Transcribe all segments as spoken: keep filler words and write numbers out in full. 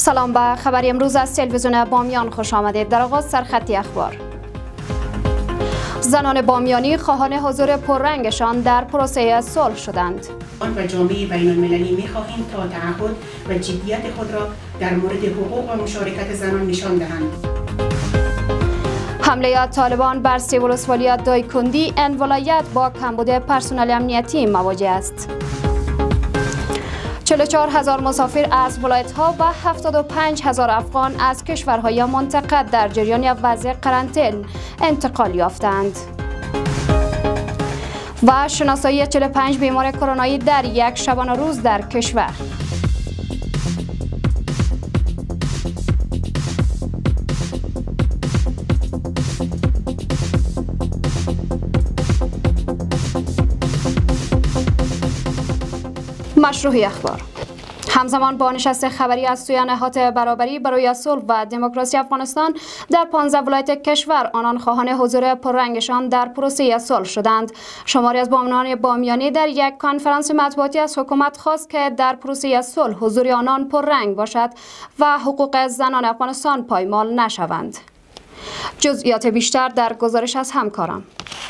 سلام به خبری امروز از تلویزیون بامیان خوش آمدید. در آغاز سرخطی اخبار. زنان بامیانی خواهان حضور پررنگشان در پروسه صلح شدند. آن و جامعه بین المللی می‌خواهیم تا تعهد و جدیت خود را در مورد حقوق و مشارکت زنان نشان دهند. حمله طالبان بر سه ولسوالی دایکندی این ولایت با کمبود پرسنل امنیتی مواجه است. چهل و چهار هزار مسافر از ولایت‌ها و هفتاد و پنج هزار افغان از کشورهای منطقه در جریان وضع قرنطینه انتقال یافتند. و شناسایی چهل و پنج بیمار کرونایی در یک شبانه روز در کشور. مشروحی اخبار. همزمان با نشست خبری از سوی نهاد برابری برای صلح و دموکراسی افغانستان در پانزده ولایت کشور آنان خواهان حضور پررنگشان در پروسه صلح شدند. شماری از بامیان بامیانی در یک کنفرانس مطبوعاتی از حکومت خواست که در پروسه صلح حضور آنان پررنگ باشد و حقوق زنان افغانستان پایمال نشوند. جزئیات بیشتر در گزارش از همکاران.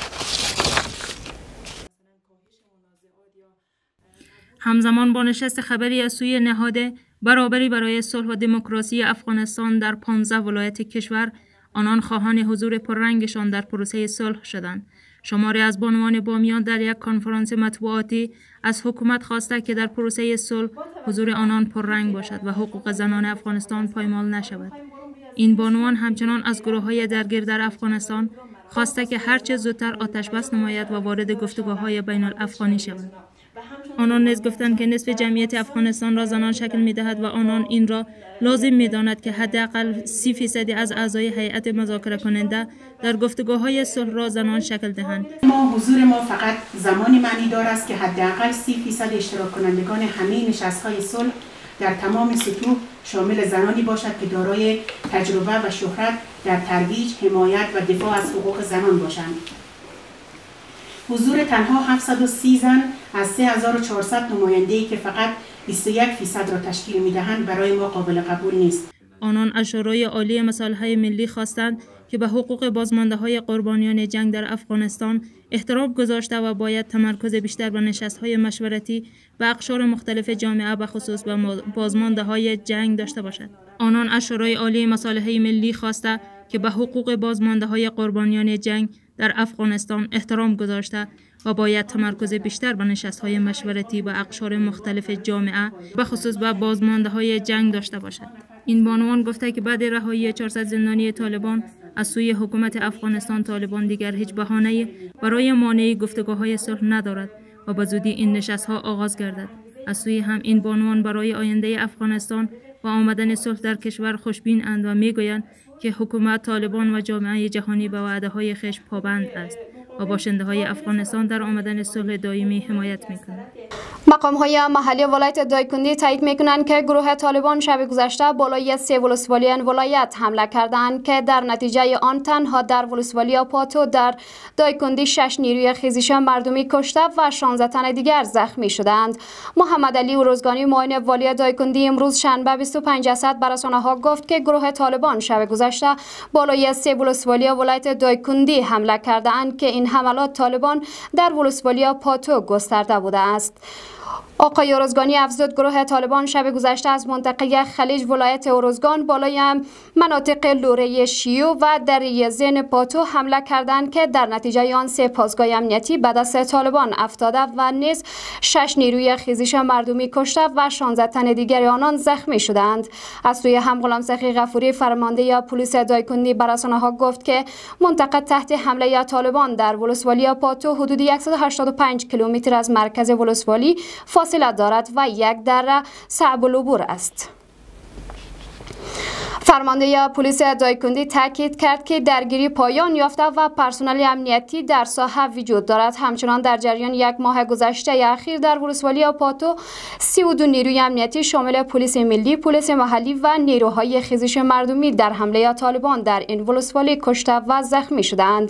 همزمان با نشست خبری از سوی نهاد برابری برای صلح و دموکراسی افغانستان در پانزده ولایت کشور آنان خواهان حضور پررنگشان در پروسه صلح شدند. شماری از بانوان بامیان در یک کنفرانس مطبوعاتی از حکومت خواسته که در پروسه صلح حضور آنان پررنگ باشد و حقوق زنان افغانستان پایمال نشود. این بانوان همچنان از گروه‌های درگیر در افغانستان خواسته که هرچه زودتر آتش بس نماید و وارد گفتگوهای بین الافغانی شود. آنان نیز گفتند که نصف جمعیت افغانستان را زنان شکل می‌دهد و آنان این را لازم می‌دانند که حداقل سی فیصدی از اعضای هیئت مذاکره کننده در گفتگوهای صلح را زنان شکل دهند. ما حضور ما فقط زمانی معنی دار است که حداقل سی فیصد اشتراک کنندگان همه نشست‌های صلح در تمام سطوح شامل زنانی باشد که دارای تجربه و شهرت در ترویج، حمایت و دفاع از حقوق زنان باشند. حضور تنها هفتصد و سی زن از سه هزار و چهارصد نماینده‌ای که فقط بیست و یک فیصد را تشکیل می‌دهند برای ما قابل قبول نیست. آنان از شورای عالی مصالح ملی خواستند که به حقوق بازمانده‌های قربانیان جنگ در افغانستان احترام گذاشته و باید تمرکز بیشتر بر نشست‌های مشورتی و اقشار مختلف جامعه به خصوص به بازمانده‌های جنگ داشته باشد. آنان از شورای عالی مصالح ملی خواسته که به حقوق بازمانده‌های قربانیان جنگ در افغانستان احترام گذاشته و باید تمرکز بیشتر به نشست‌های مشورتی و اقشار مختلف جامعه به خصوص به بازمانده‌های جنگ داشته باشد. این بانوان گفته که بعد رهایی چهارصد زندانی طالبان از سوی حکومت افغانستان طالبان دیگر هیچ بهانه‌ای برای مانع گفتگوهای صلح ندارد و به زودی این نشست‌ها آغاز گردد. از سوی هم این بانوان برای آینده افغانستان و آمدن صلح در کشور خوشبین اند و میگویند که حکومت طالبان و جامعه جهانی به وعده‌های خویش پابند است و باشنده‌های افغانستان در آمدن صلح دائمی حمایت می‌کنند. مقام‌های محلی ولایت دایکندی تایید می‌کنند که گروه طالبان شب گذشته بالای سه ولسوالی این ولایت حمله کردند که در نتیجه آن تنها در ولسوالی پاتو در دایکندی شش نیروی خیزش مردمی کشته و شانزده تن دیگر زخمی شدند. محمد علی اوروزگانی معاون والی دایکندی امروز شنبه بیست و پنج جسد بر رسانه‌ها گفت که گروه طالبان شب گذشته بالای سه ولسوالی ولایت دایکندی حمله کردند که این حملات طالبان در ولسوالی پاتو گسترده بوده است. آقای اوروزگانی افزود گروه طالبان شب گذشته از منطقه خلیج ولایت اوروزگان بالای مناطق لوره شیو و دره زین پاتو حمله کردند که در نتیجه آن سه پاسگاه امنیتی به دست طالبان افتاده و نیز شش نیروی خیزش مردمی کشته و شانزده تن دیگر آنان زخمی شدند. از سوی هم غلام سخی غفوری فرمانده پلیس دایکندی بر رسانه‌ها گفت که منطقه تحت حمله طالبان در ولسوالی پاتو حدود صد و هشتاد و پنج کیلومتر از مرکز ولسوالی فاصله دارد و یک دره صعب العبور است. فرمانده پلیس دایکندی تاکید کرد که درگیری پایان یافته و پرسنل امنیتی در ساحه وجود دارد. همچنان در جریان یک ماه گذشته اخیر در ولسوالی پاتو سی و دو نیروی امنیتی شامل پلیس ملی، پلیس محلی و نیروهای خیزش مردمی در حمله طالبان در این ولسوالی کشته و زخمی شدند.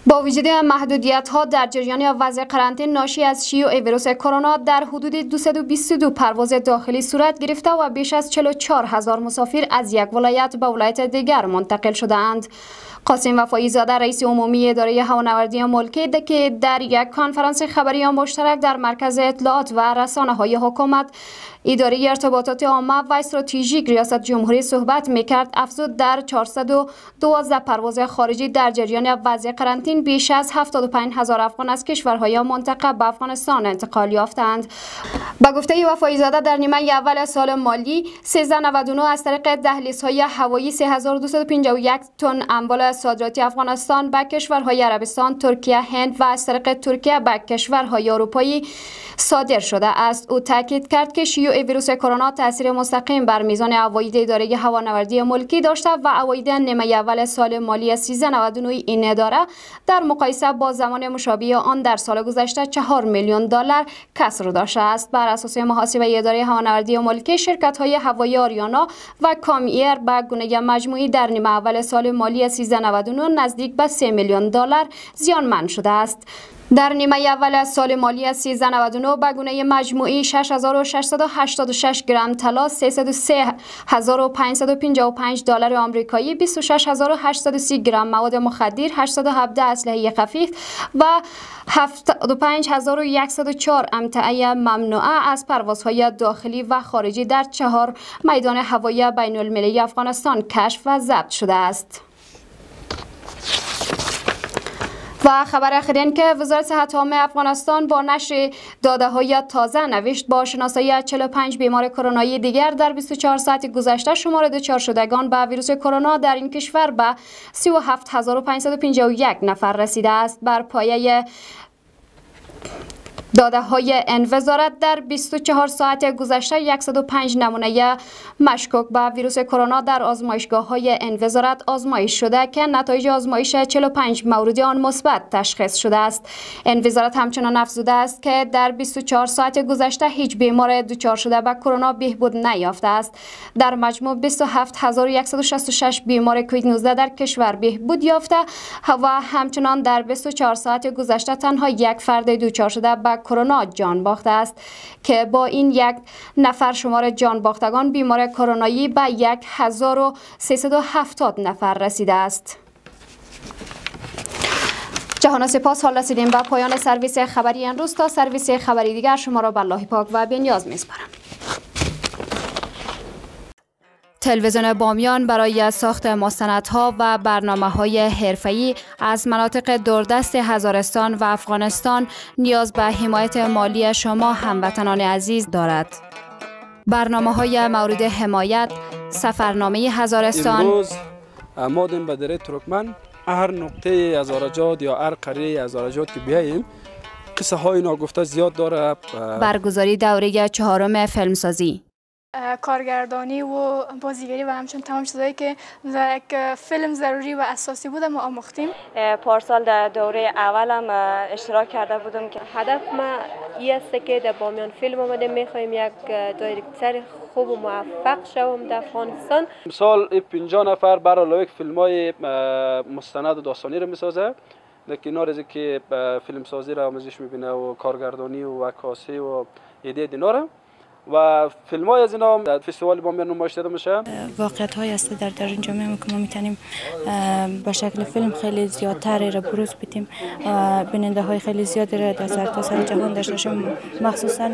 با وجود محدودیت‌ها در جریان وضع قرنطینه ناشی از شیوع ویروس کرونا در حدود دویست و بیست و دو پرواز داخلی صورت گرفته و بیش از چهل و چهار هزار مسافر از یک ولایت به ولایت دیگر منتقل شده‌اند. قاسم وفایی زاده رئیس عمومی اداره هوانوردی ملکی که در یک کنفرانس خبری مشترک در مرکز اطلاعات و رسانه‌های حکومت اداره ارتباطات عامه و استراتژیک ریاست جمهوری صحبت می‌کرد، افزود در چهارصد و دوازده پرواز خارجی در جریان وضع قرنطینه بیش از هفتاد و پنج هزار افغان از کشورهای منطقه به افغانستان انتقال یافتند. به گفته وفایی زاده در نیمه اول سال مالی سیزده نود و نه از طریق دهلیزهای هوایی سه هزار و دویست و پنجاه و یک تن اموال صادراتی افغانستان به کشورهای عربستان، ترکیه، هند و از طریق ترکیه به کشورهای اروپایی صادر شده است. او تاکید کرد که شیوع ویروس کرونا تاثیر مستقیم بر میزان عواید اداره هوانوردی ملکی داشته و عواید نیمه اول سال مالی سیزده نود و نه این اداره در مقایسه با زمان مشابه آن در سال گذشته چهار میلیون دلار کسر داشته است. بر اساس محاسبه اداره هوانوردی ملکی، شرکت‌های هوایی آریانا و کامایر به گونه مجموعی در نیمه اول سال مالی سیزده نود و نه نزدیک به سه میلیون دلار زیانمند شده است. در نیمه اول از سال مالی سیزده نود و نه به گونه مجموعی شش هزار و ششصد و هشتاد و شش گرم طلا، سیصد و سه هزار و پانصد و پنجاه و پنج دلار آمریکایی، بیست و شش هزار و هشتصد و سی گرم مواد مخدر، هشتصد و هفده اسلحه خفیف و هفتاد و پنج هزار و صد و چهار امتعه ممنوعه از پروازهای داخلی و خارجی در چهار میدان هوایی بین المللی افغانستان کشف و ضبط شده است. و خبر اخیر این که وزارت صحت عامه افغانستان با نشر داده‌های تازه نوشت با شناسایی چهل و پنج بیمار کرونایی دیگر در بیست و چهار ساعت گذشته شمار دچار شدگان به ویروس کرونا در این کشور به سی و هفت هزار و پانصد و پنجاه و یک نفر رسیده است. بر پایه داده های این وزارت در بیست و چهار ساعت گذشته صد و پنج نمونه مشکوک به ویروس کرونا در آزمایشگاه های این وزارت آزمایش شده که نتایج آزمایش چهل و پنج مورد آن مثبت تشخیص شده است. این وزارت همچنان افزوده است که در بیست و چهار ساعت گذشته هیچ بیمار دچار شده به کرونا بهبود نیافته است. در مجموع بیست و هفت هزار و صد و شصت و شش بیمار کووید نوزده در کشور بهبود یافته و همچنان در بیست و چهار ساعت گذشته تنها یک فرد دچار شده به کرونا جان باخته است که با این یک نفر شمار جان باختگان بیمار کرونایی به هزار و سیصد و هفتاد نفر رسیده است. جهان سپاس. حال رسیدیم به پایان سرویس خبری امروز. تا سرویس خبری دیگر شما را به الله پاک و بی‌نیاز می‌سپارم. تلویزیون بامیان برای ساخت مستندها و برنامه‌های حرفه‌ای از مناطق دوردست هزارستان و افغانستان نیاز به حمایت مالی شما هموطنان عزیز دارد. برنامه‌های مورد حمایت: سفرنامه هزارستان. امروز آمدیم به دره ترکمن. هر نقطه هزارجات یا هر قریه هزارجات که بیاییم قصه های ناگفته زیاد داره. برگزاری دوره چهارم فیلمسازی، کارگردانی و بازیگری و همچنین تمام چیزایی که در یک فیلم ضروری و اساسی بوده ما آموختیم. پارسال در دوره اولم اشتراک کرده بودم که هدف ما این است که در بامیان فیلم آمده میخوایم یک دایرکتر خوب و موفق شوم در افغانستان. مثال پنجاه نفر بر علاوه فیلم های مستند و داستانی رو میسازه، در کنار از که فیلم سازی را آموزش میبینه و کارگردانی و عکاسی و ایده دینا و فیلم های از اینا در فستیوال بامیان نمایش داده میشه. واقعیت های است در در این جامعه که ما میتونیم به شکل فیلم خیلی زیادتر را بروز بدیم، بیننده های خیلی زیادی را در سرتاسر جهان داشته باشیم، مخصوصا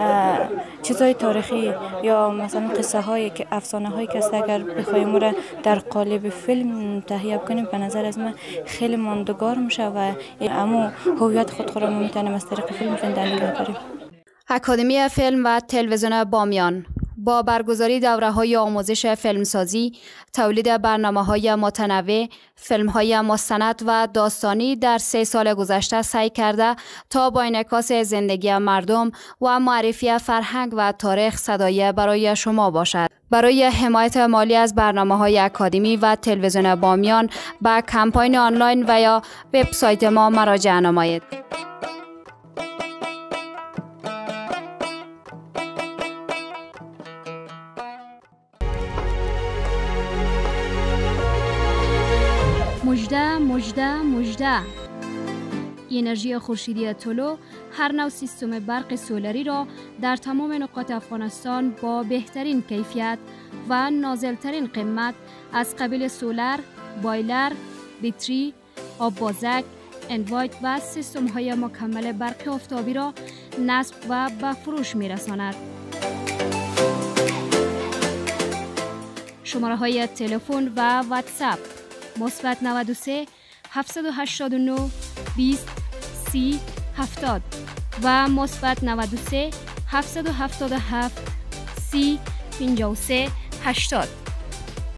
چیزهای تاریخی یا مثلا قصه هایی که افسانه هایی که است اگر بخوایم را در قالب فیلم تهیه کنیم به نظر از من خیلی ماندگار میشه و اما هویت خود را ما میتونیم از طریق فیلم زنده نگه داریم. اکادمی فیلم و تلویزیون بامیان با برگزاری دوره‌های آموزش فیلمسازی، تولید برنامه‌های متنوع، فیلم‌های مستند و داستانی در سه سال گذشته سعی کرده تا با انعکاس زندگی مردم و معرفی فرهنگ و تاریخ صدایی برای شما باشد. برای حمایت مالی از برنامه‌های اکادمی و تلویزیون بامیان به کمپاین آنلاین و یا وبسایت ما مراجعه نمایید. مژده مژده مژده انرژی خورشیدی طلوع هر نوع سیستم برق سولری را در تمام نقاط افغانستان با بهترین کیفیت و نازلترین قیمت از قبیل سولر، بایلر، بیتری، آب بازک، انوایت و سیستم های مکمل برق آفتابی را نصب و به فروش می رساند. شماره های تلفن و واتساپ مثبت نود و سه هفتصد و هشتاد و نه بیست سی هفتاد و مثبت نود و سه هفتصد و هفتاد و هفت سی پنجاه و سه هشتاد.